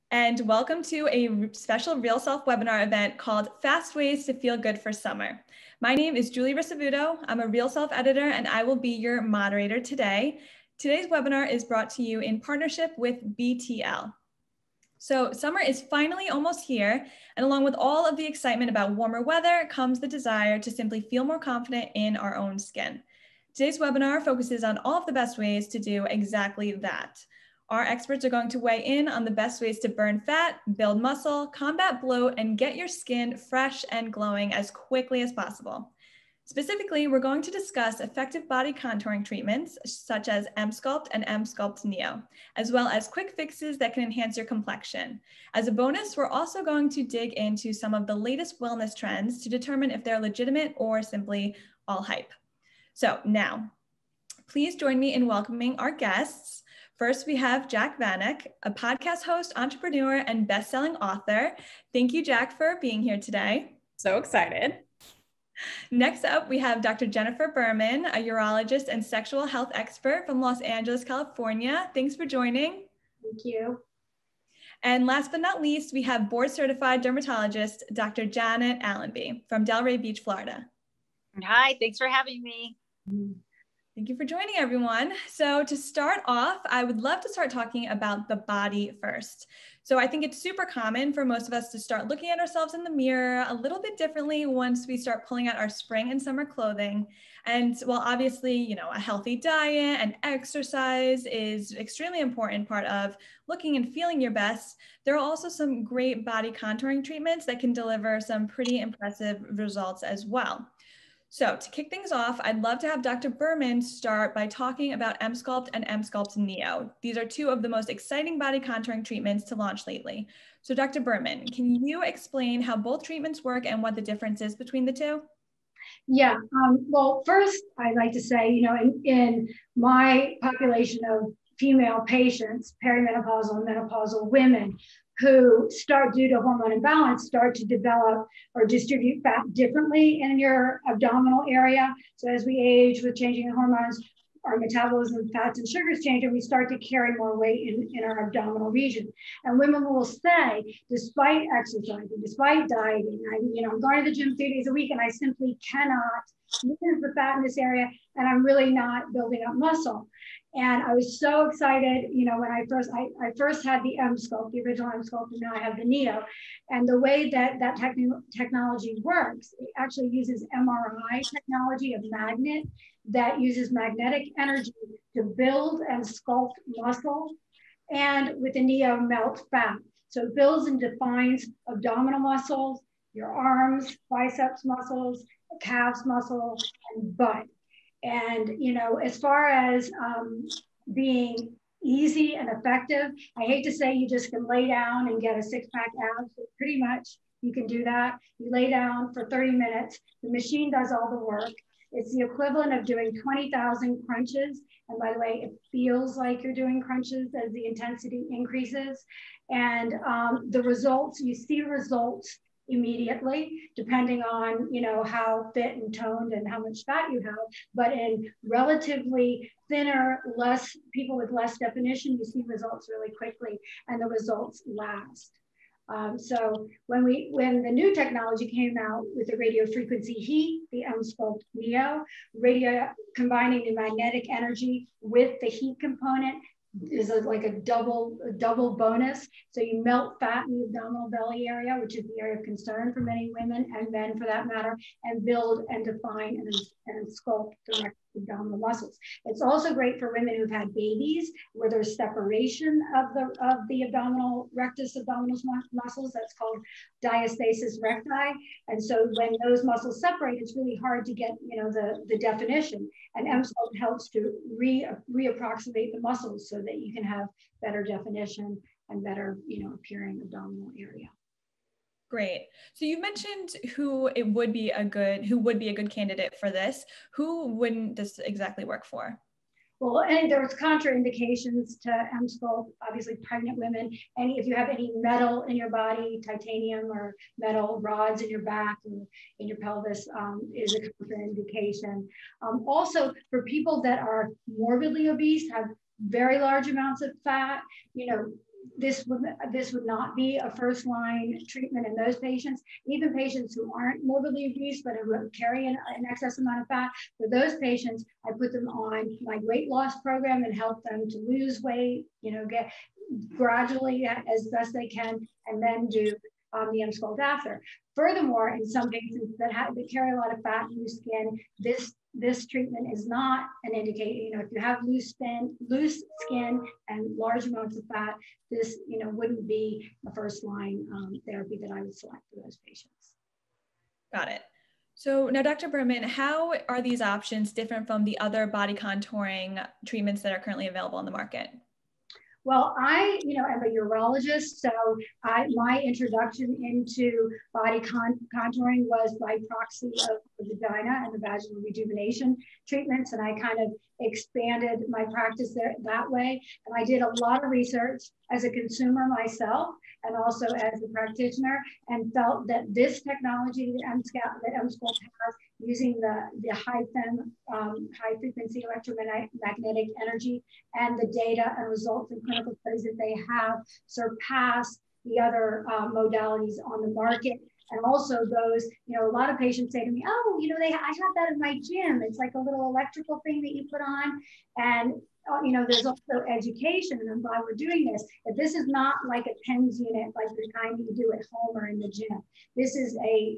and welcome to a special RealSelf webinar event called Fast Ways to Feel Good for Summer. My name is Julie Risavuto. I'm a RealSelf editor, and I will be your moderator today. Today's webinar is brought to you in partnership with BTL. So summer is finally almost here, and along with all of the excitement about warmer weather comes the desire to simply feel more confident in our own skin. Today's webinar focuses on all of the best ways to do exactly that. Our experts are going to weigh in on the best ways to burn fat, build muscle, combat bloat, and get your skin fresh and glowing as quickly as possible. Specifically, we're going to discuss effective body contouring treatments such as Emsculpt and Emsculpt Neo, as well as quick fixes that can enhance your complexion. As a bonus, we're also going to dig into some of the latest wellness trends to determine if they're legitimate or simply all hype. So now, please join me in welcoming our guests. First, we have Jack Vanek, a podcast host, entrepreneur, and best-selling author. Thank you, Jack, for being here today. So excited. Next up, we have Dr. Jennifer Berman, a urologist and sexual health expert from Los Angeles, California. Thanks for joining. Thank you. And last but not least, we have board-certified dermatologist, Dr. Janet Allenby from Delray Beach, Florida. Hi, thanks for having me. Thank you for joining, everyone. So to start off, I would love to start talking about the body first. So I think it's super common for most of us to start looking at ourselves in the mirror a little bit differently once we start pulling out our spring and summer clothing. And while obviously, a healthy diet and exercise is extremely important part of looking and feeling your best, there are also some great body contouring treatments that can deliver some pretty impressive results as well. So to kick things off, I'd love to have Dr. Berman start by talking about Emsculpt and Emsculpt Neo. These are two of the most exciting body contouring treatments to launch lately. So Dr. Berman, can you explain how both treatments work and what the difference is between the two? Yeah, well, first I'd like to say, in my population of female patients, perimenopausal and menopausal women who start, due to hormone imbalance, start to develop or distribute fat differently in your abdominal area. So as we age with changing hormones, our metabolism of fats and sugars change, and we start to carry more weight in our abdominal region. And women will say, despite exercising, despite dieting, I'm going to the gym 3 days a week, and I simply cannot lose the fat in this area, and I'm really not building up muscle. And I was so excited, when I first had the Emsculpt, the original Emsculpt, and now I have the Neo. And the way that technology works, it actually uses MRI technology, a magnet that uses magnetic energy to build and sculpt muscle, and with the Neo melt fat. So it builds and defines abdominal muscles, your arms, biceps muscles, calves muscle, and butt. And, as far as being easy and effective, I hate to say you just can lay down and get a six-pack abs, but pretty much you can do that. You lay down for 30 minutes. The machine does all the work. It's the equivalent of doing 20,000 crunches. And by the way, it feels like you're doing crunches as the intensity increases. And the results, you see results immediately, depending on, how fit and toned and how much fat you have. But in relatively thinner, people with less definition, you see results really quickly, and the results last. So when the new technology came out with the radiofrequency heat, the Emsculpt Neo, combining the magnetic energy with the heat component is like a double bonus. So you melt fat in the abdominal belly area, which is the area of concern for many women and men for that matter, and build and define and sculpt the abdominal muscles. It's also great for women who've had babies where there's separation of the abdominal rectus abdominal muscles. That's called diastasis recti. And so when those muscles separate, it's really hard to get the definition. And Emsculpt helps to reapproximate the muscles so that you can have better definition and better appearing abdominal area. Great. So you mentioned who would be a good candidate for this. Who wouldn't this exactly work for? Well, and there's contraindications to Emsculpt, obviously pregnant women. And if you have any metal in your body, titanium or metal rods in your back or in your pelvis is a contraindication. Also, for people that are morbidly obese, have very large amounts of fat, this would not be a first line treatment in those patients, even patients who aren't morbidly obese but who carry an excess amount of fat. For those patients, I put them on my weight loss program and help them to lose weight, get gradually as best they can, and then do the Emsculpt after. Furthermore, in some patients that carry a lot of fat and loose skin, this treatment is not an indicator. If you have loose skin and large amounts of fat, this wouldn't be a first line therapy that I would select for those patients. Got it. So now, Dr. Berman, how are these options different from the other body contouring treatments that are currently available on the market? Well, I, am a urologist, so my introduction into body contouring was by proxy of the vagina and the vaginal rejuvenation treatments, and I kind of expanded my practice that way. And I did a lot of research as a consumer myself, and also as a practitioner, and felt that this technology that Emsculpt has, using the high frequency electromagnetic energy and the data and results in clinical studies that they have, surpass the other modalities on the market. And also those, a lot of patients say to me, oh, I have that in my gym. It's like a little electrical thing that you put on. And there's also education, and I'm glad we're doing this, that this is not like a TENS unit like the kind you do at home or in the gym. This is a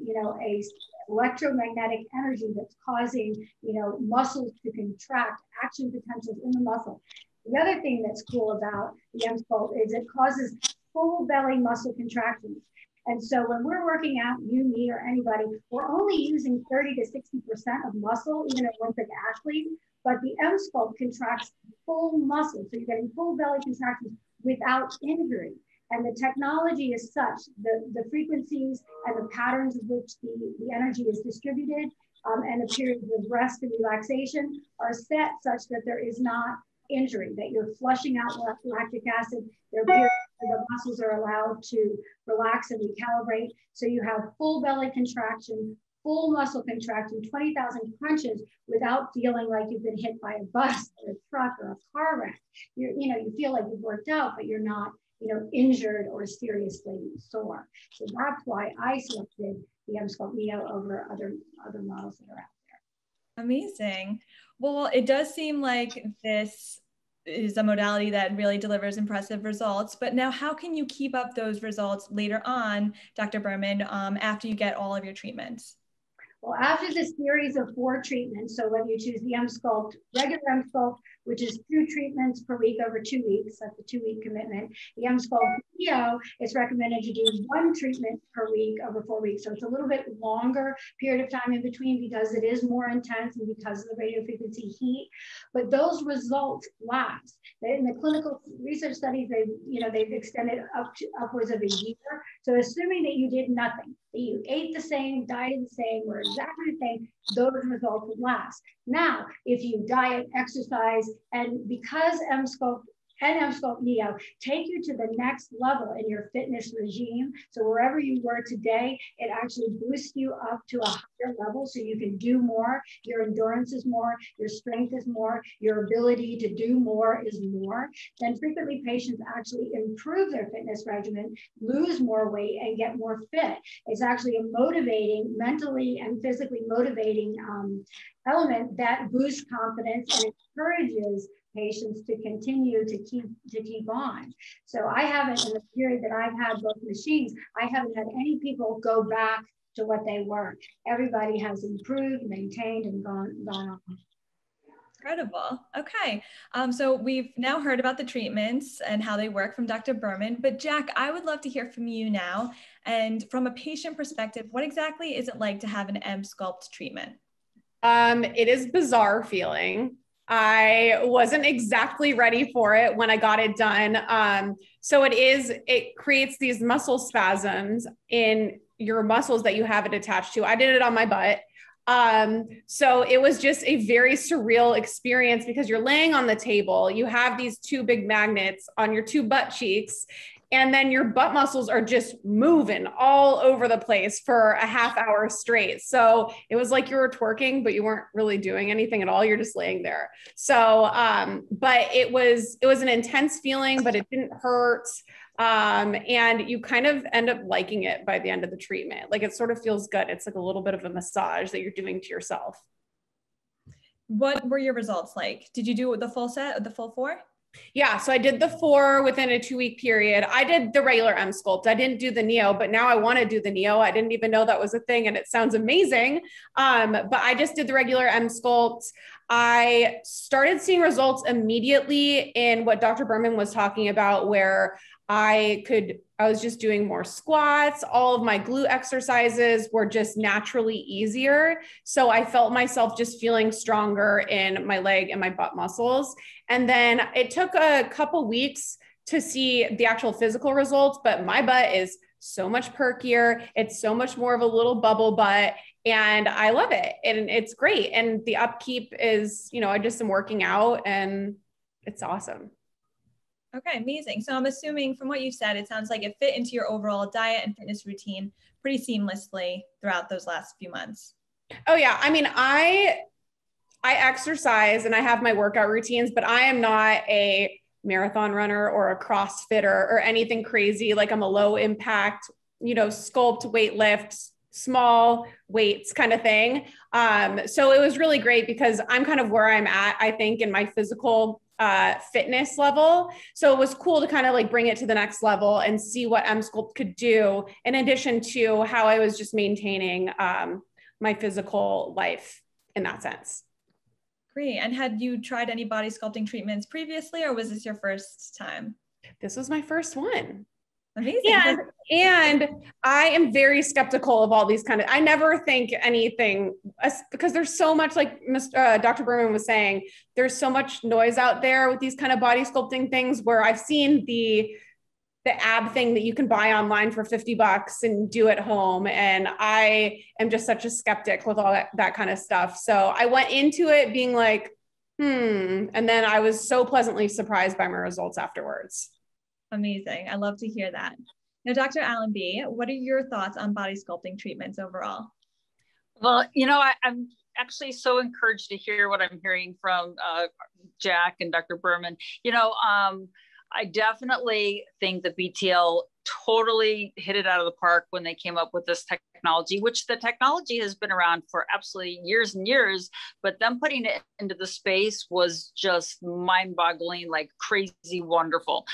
electromagnetic energy that's causing, muscles to contract, action potentials in the muscle. The other thing that's cool about the Emsculpt is it causes full belly muscle contractions. And so when we're working out, you, me, or anybody, we're only using 30 to 60% of muscle, even an Olympic athlete, but the Emsculpt contracts full muscle. So you're getting full belly contractions without injury. And the technology is such, the frequencies and the patterns of which the energy is distributed and the periods of rest and relaxation are set such that there is not injury, that you're flushing out lactic acid. There are periods where the muscles are allowed to relax and recalibrate. So you have full belly contraction, full muscle contraction, 20,000 crunches without feeling like you've been hit by a bus or a truck or a car wreck. You feel like you've worked out, but you're not, injured or seriously sore. So that's why I selected the Emsculpt Neo over other models that are out there. Amazing. Well, it does seem like this is a modality that really delivers impressive results, but now how can you keep up those results later on, Dr. Berman, after you get all of your treatments? Well, after this series of 4 treatments, so whether you choose the Emsculpt, regular Emsculpt, which is 2 treatments per week over 2 weeks, that's a 2-week commitment. The Emsculpt Neo, it's recommended to do 1 treatment per week over 4 weeks. So it's a little bit longer period of time in between because it is more intense and because of the radiofrequency heat, but those results last. In the clinical research studies, they've extended upwards of a year. So assuming that you did nothing, that you ate the same, dieted the same, were exactly the same, those results would last. Now, if you diet, exercise, and because Emsculpt and Emsculpt Neo take you to the next level in your fitness regime. So wherever you were today, it actually boosts you up to a higher level so you can do more. Your endurance is more, your strength is more, your ability to do more is more. Then frequently patients actually improve their fitness regimen, lose more weight, and get more fit. It's actually a motivating, mentally and physically motivating element that boosts confidence and encourages patients to continue to keep on. So I haven't, in the period that I've had both machines, I haven't had any people go back to what they were. Everybody has improved, maintained, and gone on. Incredible. Okay. So we've now heard about the treatments and how they work from Dr. Berman, but Jack, I would love to hear from you now. And from a patient perspective, what exactly is it like to have an Emsculpt treatment? It is bizarre feeling. I wasn't exactly ready for it when I got it done. So it creates these muscle spasms in your muscles that you have it attached to. I did it on my butt. So it was just a very surreal experience because you're laying on the table, you have these 2 big magnets on your 2 butt cheeks, And then your butt muscles are just moving all over the place for a half hour straight. So it was like you were twerking, but you weren't really doing anything at all. You're just laying there. So, but it was an intense feeling, but it didn't hurt. And you kind of end up liking it by the end of the treatment. Like it sort of feels good. It's like a little bit of a massage that you're doing to yourself. What were your results like? Did you do the full set of the full 4? Yeah, so I did the 4 within a 2-week period. I did the regular Emsculpt. I didn't do the Neo, but now I want to do the Neo. I didn't even know that was a thing, and it sounds amazing. But I just did the regular Emsculpt. I started seeing results immediately in what Dr. Berman was talking about, where I was just doing more squats. All of my glute exercises were just naturally easier. So I felt myself just feeling stronger in my leg and my butt muscles. And then it took a couple weeks to see the actual physical results, but my butt is so much perkier. It's so much more of a little bubble butt. And I love it. And it's great. And the upkeep is, I just am working out and it's awesome. Okay, amazing. So I'm assuming from what you said, it sounds like it fit into your overall diet and fitness routine pretty seamlessly throughout those last few months. Oh yeah. I mean, I exercise and I have my workout routines, but I am not a marathon runner or a CrossFitter or anything crazy. Like I'm a low impact, sculpt, weight lift, small weights kind of thing. So it was really great because I'm kind of where I'm at, I think, in my physical fitness level. So it was cool to kind of like bring it to the next level and see what Emsculpt could do in addition to how I was just maintaining my physical life in that sense. Great. And had you tried any body sculpting treatments previously, or was this your first time? This was my first one. Amazing. And I am very skeptical of all these I never think anything, because there's so much, like Dr. Berman was saying, there's so much noise out there with these kind of body sculpting things, where I've seen the ab thing that you can buy online for $50 and do at home. And I am just such a skeptic with all that kind of stuff. So I went into it being like, and then I was so pleasantly surprised by my results afterwards. Amazing. I love to hear that. Now, Dr. Allenby, what are your thoughts on body sculpting treatments overall? Well, I'm actually so encouraged to hear what I'm hearing from Jack and Dr. Berman. I definitely think that BTL totally hit it out of the park when they came up with this technology, which the technology has been around for absolutely years and years, but them putting it into the space was just mind-boggling, like crazy wonderful.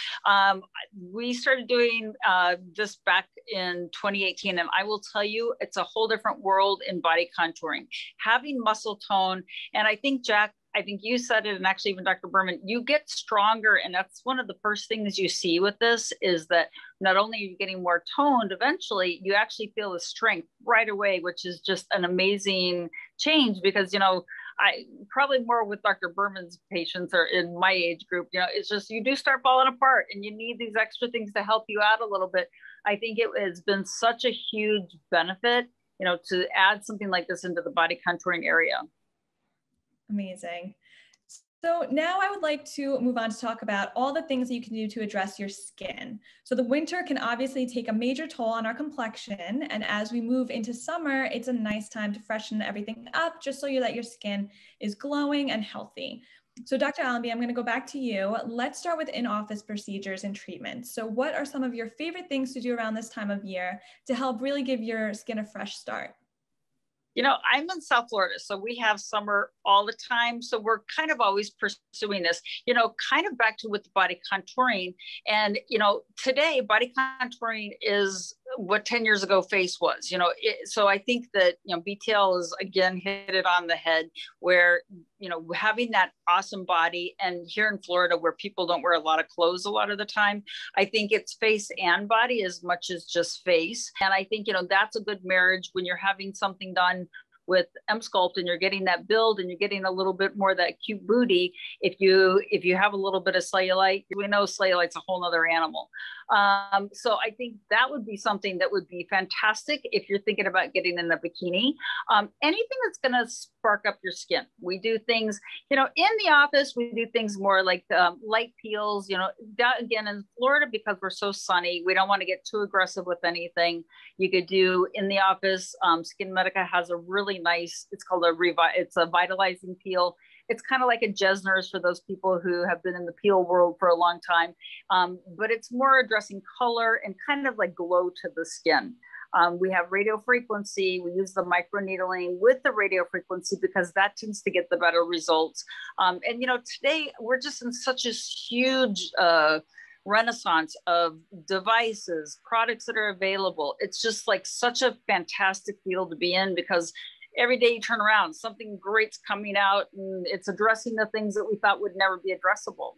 We started doing this back in 2018, and I will tell you, it's a whole different world in body contouring. Having muscle tone, and I think, Jack, I think you said it, and actually even Dr. Berman, you get stronger. And that's one of the first things you see with this, is that not only are you getting more toned, eventually you actually feel the strength right away, which is just an amazing change. Because, I probably more with Dr. Berman's patients or in my age group, it's just, you do start falling apart and you need these extra things to help you out a little bit. I think it has been such a huge benefit, to add something like this into the body contouring area. Amazing. So now I would like to move on to talk about all the things that you can do to address your skin. So the winter can obviously take a major toll on our complexion. And as we move into summer, it's a nice time to freshen everything up just so that your skin is glowing and healthy. So Dr. Allenby, I'm going to go back to you. Let's start with in-office procedures and treatments. So what are some of your favorite things to do around this time of year to help really give your skin a fresh start? I'm in South Florida, so we have summer all the time. So we're kind of always pursuing this, kind of back to with the body contouring. And, today body contouring is what 10 years ago face was, so I think that, BTL is again hit it on the head, where, having that awesome body, and here in Florida where people don't wear a lot of clothes a lot of the time, I think it's face and body as much as just face. And I think, that's a good marriage when you're having something done with Emsculpt and you're getting that build and you're getting a little bit more of that cute booty. If you have a little bit of cellulite, we know cellulite's a whole nother animal. So I think that would be something that would be fantastic if you're thinking about getting in a bikini. Anything that's going to spark up your skin. We do things, you know, in the office, we do things more like light peels, you know, that again in Florida, because we're so sunny, we don't want to get too aggressive with anything. You could do in the office. Skin Medica has a really nice, it's called it's a vitalizing peel. It's kind of like a Jesner's for those people who have been in the peel world for a long time. But it's more addressing color and kind of like glow to the skin. We have radiofrequency. We use the microneedling with the radiofrequency because that tends to get the better results. And, you know, today we're just in such a huge renaissance of devices, products that are available. It's just like such a fantastic field to be in, because every day you turn around, something great's coming out and it's addressing the things that we thought would never be addressable.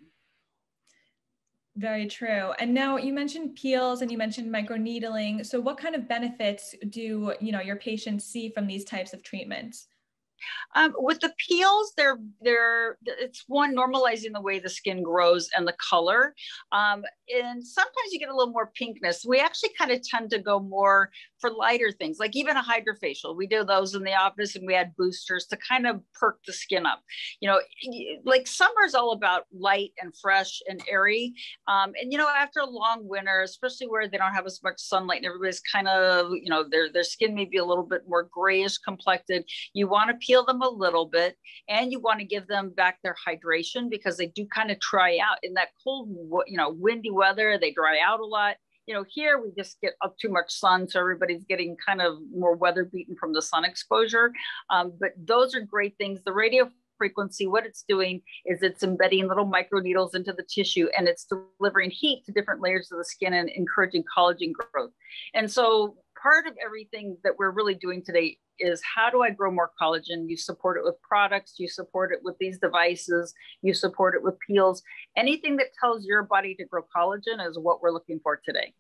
Very true. And now you mentioned peels and you mentioned microneedling. So what kind of benefits do, you know, your patients see from these types of treatments? With the peels, it's one, normalizing the way the skin grows and the color. And sometimes you get a little more pinkness. We actually kind of tend to go more for lighter things, like even a hydrofacial. We do those in the office, and we add boosters to kind of perk the skin up. You know, like summer is all about light and fresh and airy. And, you know, after a long winter, especially where they don't have as much sunlight and everybody's kind of, you know, their skin may be a little bit more grayish complected, you want to peel them a little bit, and you want to give them back their hydration, because they do kind of dry out in that cold, you know, windy weather. They dry out a lot. You know, here we just get up too much sun, so everybody's getting kind of more weather beaten from the sun exposure. But those are great things. The radio frequency, what it's doing is it's embedding little microneedles into the tissue, and it's delivering heat to different layers of the skin and encouraging collagen growth. And so part of everything that we're really doing today is, how do I grow more collagen? You support it with products, you support it with these devices, you support it with peels. Anything that tells your body to grow collagen is what we're looking for today.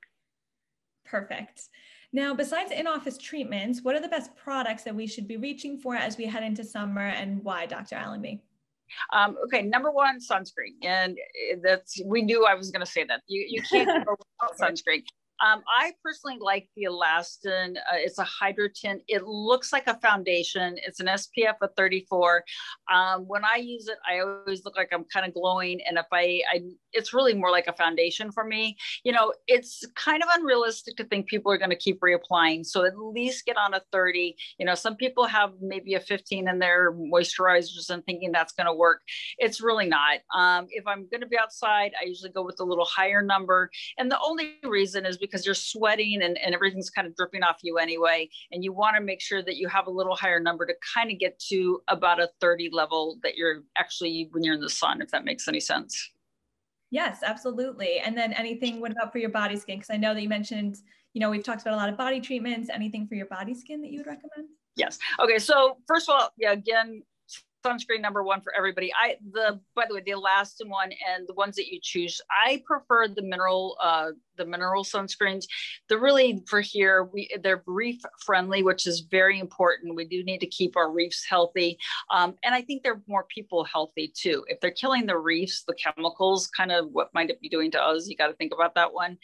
Perfect. Now, besides in-office treatments, what are the best products that we should be reaching for as we head into summer, and why, Dr. Allenby? Okay, number one, sunscreen. And we knew I was going to say that. You can't go without sunscreen. I personally like the Elastin. It's a hydro tint. It looks like a foundation. It's an SPF of 34. When I use it, I always look like I'm kind of glowing. And if it's really more like a foundation for me. You know, it's kind of unrealistic to think people are going to keep reapplying. So at least get on a 30. You know, some people have maybe a 15 in their moisturizers and thinking that's going to work. It's really not. If I'm going to be outside, I usually go with a little higher number. And the only reason is because you're sweating and everything's kind of dripping off you anyway. And you want to make sure that you have a little higher number to kind of get to about a 30 level that you're actually when you're in the sun, if that makes any sense. Yes, absolutely. And then anything, what about for your body skin? Because I know that you mentioned, you know, we've talked about a lot of body treatments. Anything for your body skin that you would recommend? Yes. Okay. So first of all, yeah, again, sunscreen number one for everybody. By the way, the Elastin one and the ones that you choose, I prefer the mineral sunscreens. They're really for here. They're reef friendly, which is very important. We do need to keep our reefs healthy, and I think they're more people healthy too. If they're killing the reefs, the chemicals, kind of what might it be doing to us? You got to think about that one.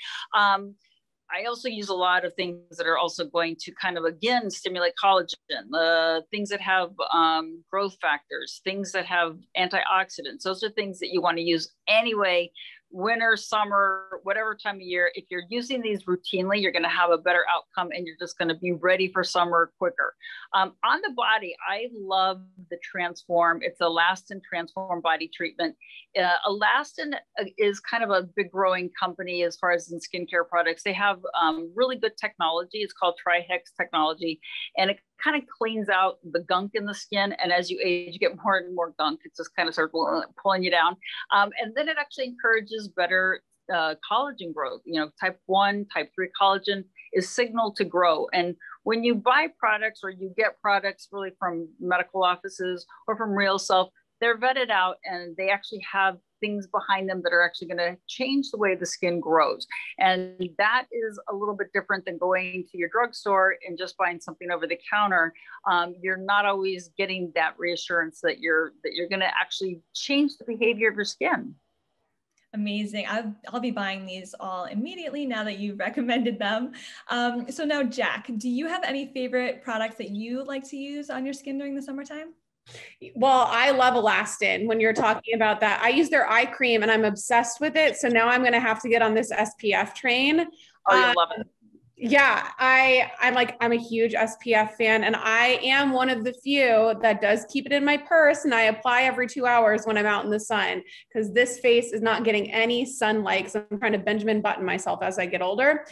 I also use a lot of things that are also going to kind of, again, stimulate collagen, things that have growth factors, things that have antioxidants. Those are things that you want to use anyway, winter, summer, whatever time of year. If you're using these routinely, you're going to have a better outcome and you're just going to be ready for summer quicker. On the body, I love the Transform. It's Elastin Transform body treatment. Elastin is kind of a big growing company as far as in skincare products. They have really good technology. It's called Trihex technology, and it kind of cleans out the gunk in the skin. And as you age, you get more and more gunk. It just kind of starts pulling you down. And then it actually encourages better collagen growth. You know, type 1, type 3 collagen is signaled to grow. And when you buy products or you get products really from medical offices or from RealSelf, they're vetted out and they actually have things behind them that are actually going to change the way the skin grows. And that is a little bit different than going to your drugstore and just buying something over the counter. You're not always getting that reassurance that you're going to actually change the behavior of your skin. Amazing. I'll be buying these all immediately now that you've recommended them. So now, Jack, do you have any favorite products that you like to use on your skin during the summertime? Well, I love Elastin when you're talking about that. I use their eye cream and I'm obsessed with it. So now I'm going to have to get on this SPF train. Oh, you'll love it. Yeah, I'm a huge SPF fan, and I am one of the few that does keep it in my purse, and I apply every 2 hours when I'm out in the sun, because this face is not getting any sunlight. So I'm trying to Benjamin Button myself as I get older.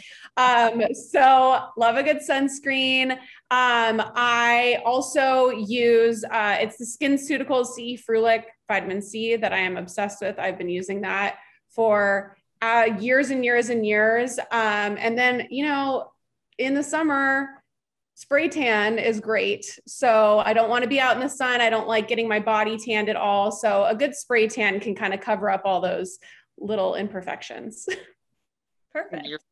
So love a good sunscreen. I also use it's the SkinCeuticals C Frulic vitamin C that I am obsessed with. I've been using that for years and years and years. And then, you know, in the summer, spray tan is great. So I don't want to be out in the sun. I don't like getting my body tanned at all. So a good spray tan can kind of cover up all those little imperfections. Perfect. You're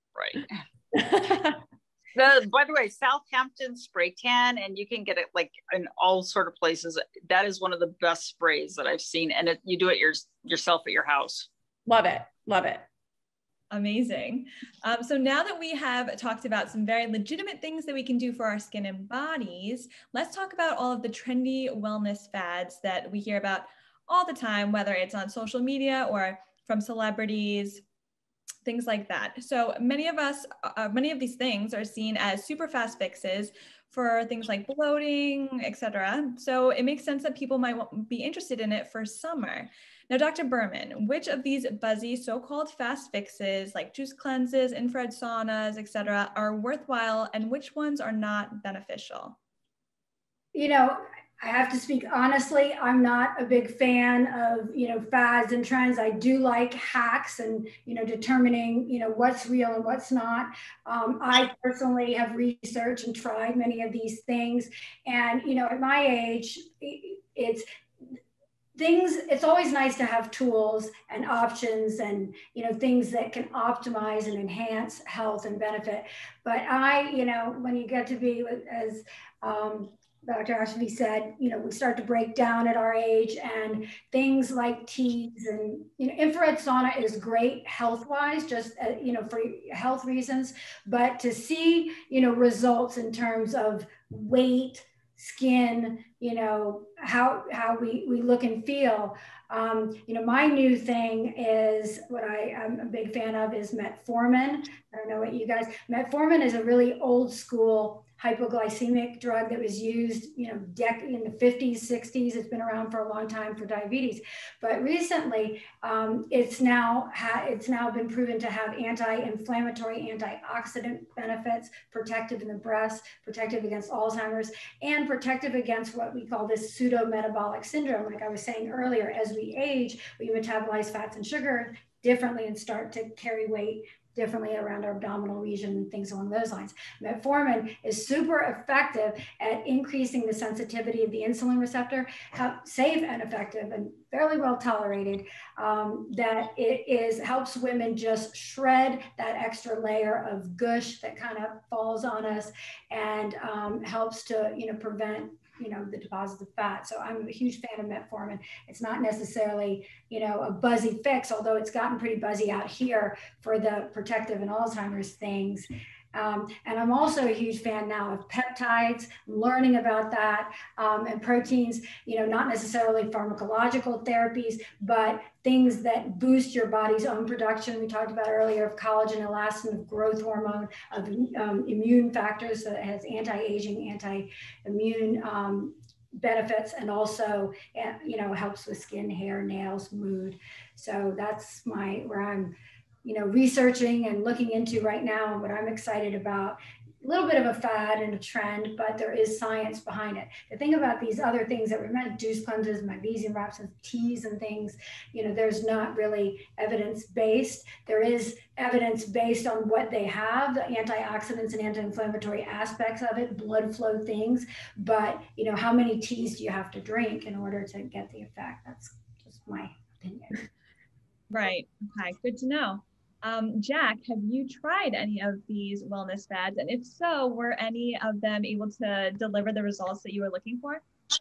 right. By the way, Southampton spray tan, and you can get it like in all sort of places. That is one of the best sprays that I've seen. And you do it yourself at your house. Love it. Love it. Amazing. So now that we have talked about some very legitimate things that we can do for our skin and bodies, let's talk about all of the trendy wellness fads that we hear about all the time, whether it's on social media or from celebrities, things like that. So many of these things are seen as super fast fixes for things like bloating, etc. So it makes sense that people might be interested in it for summer. Now, Dr. Berman, which of these buzzy so-called fast fixes like juice cleanses, infrared saunas, etc., are worthwhile and which ones are not beneficial? You know, I have to speak honestly, I'm not a big fan of, fads and trends. I do like hacks and, determining, what's real and what's not. I personally have researched and tried many of these things. And, at my age, it's always nice to have tools and options and, things that can optimize and enhance health and benefit. But when you get to be as, Dr. Ashby said, we start to break down at our age, and things like teas and, infrared sauna is great health-wise, just, for health reasons, but to see, results in terms of weight, skin, how we look and feel. My new thing is what I'm a big fan of is metformin. I don't know what you guys, metformin is a really old school hypoglycemic drug that was used, in the 50s, 60s. It's been around for a long time for diabetes, but recently it's now been proven to have anti-inflammatory, antioxidant benefits, protective in the breast, protective against Alzheimer's, and protective against what we call this pseudo-metabolic syndrome. Like I was saying earlier, as we age, we metabolize fats and sugar differently and start to carry weight differently around our abdominal region and things along those lines. Metformin is super effective at increasing the sensitivity of the insulin receptor, safe and effective and fairly well tolerated, that helps women just shred that extra layer of gush that kind of falls on us, and helps to, prevent the deposits of fat. So I'm a huge fan of metformin. It's not necessarily, a buzzy fix, although it's gotten pretty buzzy out here for the protective and Alzheimer's things. And I'm also a huge fan now of peptides, learning about that, and proteins, not necessarily pharmacological therapies, but things that boost your body's own production. We talked about earlier of collagen, elastin, of growth hormone, of immune factors that has anti-aging, anti-immune benefits, and also, helps with skin, hair, nails, mood. So that's where I'm researching and looking into right now, and what I'm excited about. A little bit of a fad and a trend, but there is science behind it. The thing about these other things that we meant, juice cleanses, magnesium wraps, and teas and things, there's not really evidence-based. There is evidence-based on what they have, the antioxidants and anti-inflammatory aspects of it, blood flow things, but how many teas do you have to drink in order to get the effect? That's just my opinion. Right. Okay. Good to know. Jack, have you tried any of these wellness fads? And if so, were any of them able to deliver the results that you were looking for?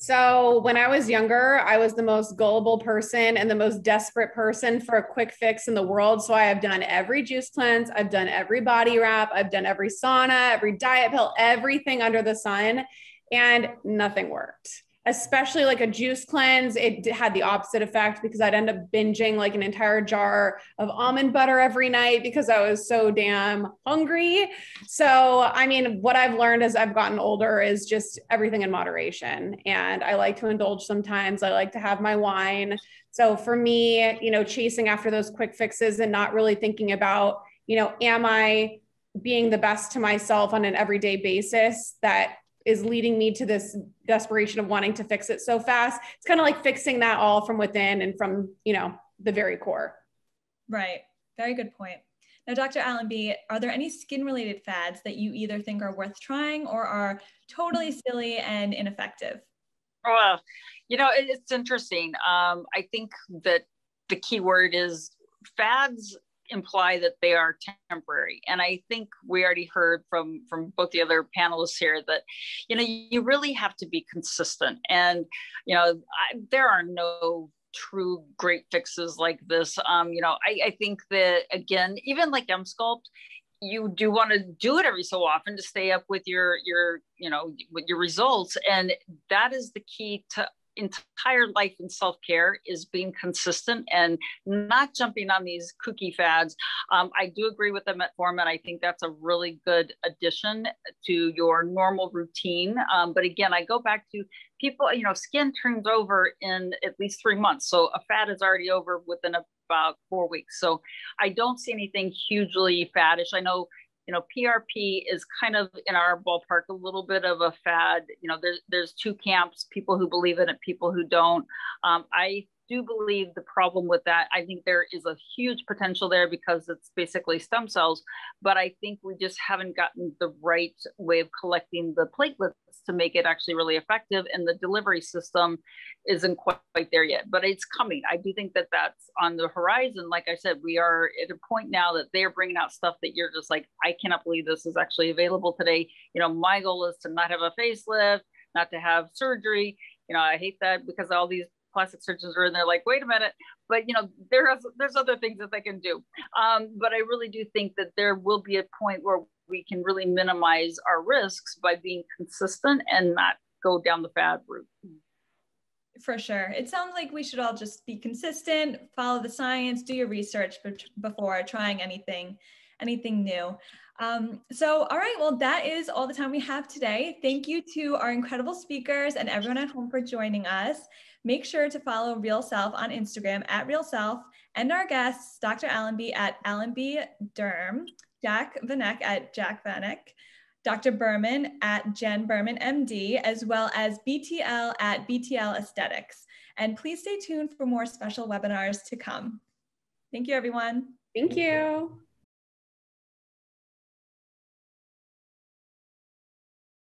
So when I was younger, I was the most gullible person and the most desperate person for a quick fix in the world. So I have done every juice cleanse, I've done every body wrap, I've done every sauna, every diet pill, everything under the sun, and nothing worked. Especially like a juice cleanse, it had the opposite effect because I'd end up binging like an entire jar of almond butter every night because I was so damn hungry. So, I mean, what I've learned as I've gotten older is just everything in moderation. And I like to indulge sometimes. I like to have my wine. So for me, you know, chasing after those quick fixes and not really thinking about, you know, am I being the best to myself on an everyday basis that is leading me to this desperation of wanting to fix it so fast. It's kind of like fixing that all from within and from, you know, the very core. Right. Very good point. Now, Dr. Allenby, are there any skin-related fads that you either think are worth trying or are totally silly and ineffective? Well, you know, it's interesting. I think that the key word is fads imply that they are temporary. And I think we already heard from both the other panelists here that, you know, you really have to be consistent. And, you know, there are no true great fixes like this. You know, I think that, again, even like Emsculpt, you do want to do it every so often to stay up with your, you know, with your results. And that is the key to entire life in self-care, is being consistent and not jumping on these kooky fads. I do agree with the metformin. I think that's a really good addition to your normal routine. But again, I go back to people, you know, skin turns over in at least 3 months. So a fad is already over within about 4 weeks. So I don't see anything hugely faddish. I know, you know, PRP is kind of in our ballpark, a little bit of a fad. You know, there's two camps, people who believe in it, people who don't. I do believe the problem with that, I think there is a huge potential there because it's basically stem cells, but I think we just haven't gotten the right way of collecting the platelets to make it actually really effective, and the delivery system isn't quite there yet, but it's coming. I do think that that's on the horizon. Like I said, we are at a point now that they're bringing out stuff that you're just like, I cannot believe this is actually available today. You know, my goal is to not have a facelift, not to have surgery. You know, I hate that because all these plastic surgeons are in there like, wait a minute, but you know, there's other things that they can do. But I really do think that there will be a point where we can really minimize our risks by being consistent and not go down the fad route. For sure. It sounds like we should all just be consistent, follow the science, do your research before trying anything new. So, all right, well, that is all the time we have today. Thank you to our incredible speakers and everyone at home for joining us. Make sure to follow RealSelf on Instagram at RealSelf, and our guests, Dr. Allenby at Allenby Derm, Jack Vanek at Jack Vanek, Dr. Berman at Jen Berman MD, as well as BTL at BTL Aesthetics. And please stay tuned for more special webinars to come. Thank you, everyone. Thank you.